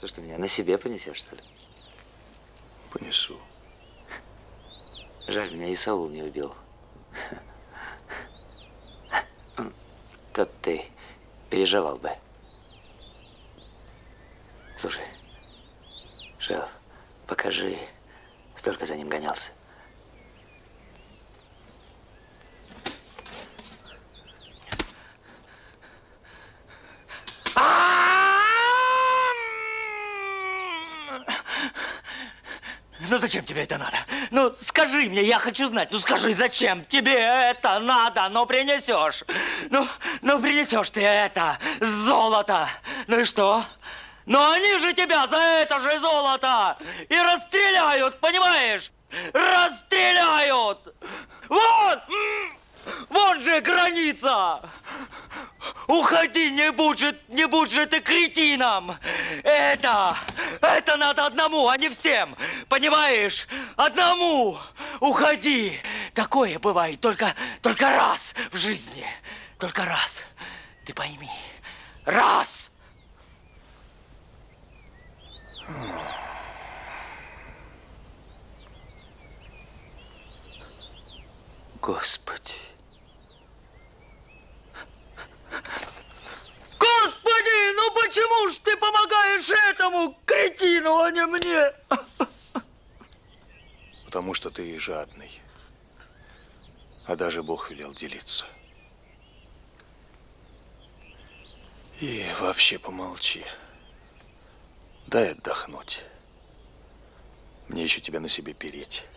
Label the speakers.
Speaker 1: Что ж ты меня на себе понесешь, что ли?
Speaker 2: Понесу.
Speaker 1: Жаль, меня и Саул не убил. Тот ты переживал бы. Слушай, шеф, покажи, столько за ним гонялся.
Speaker 3: Ну зачем тебе это надо? Ну скажи мне, я хочу знать. Ну скажи, зачем тебе это надо? Ну принесешь. Ну принесешь ты это золото. Ну и что? Но они же тебя за это же золото и расстреляют, понимаешь? Расстреляют! Вон! Вон же граница! Уходи, не будь же ты кретином! Это надо одному, а не всем! Понимаешь? Одному! Уходи! Такое бывает только раз в жизни. Только раз. Ты пойми. Раз!
Speaker 1: Господи.
Speaker 3: Господи, ну почему ж ты помогаешь этому кретину, а не мне?
Speaker 2: Потому что ты жадный. А даже Бог велел делиться. И вообще помолчи. Дай отдохнуть. Мне еще тебя на себе переть.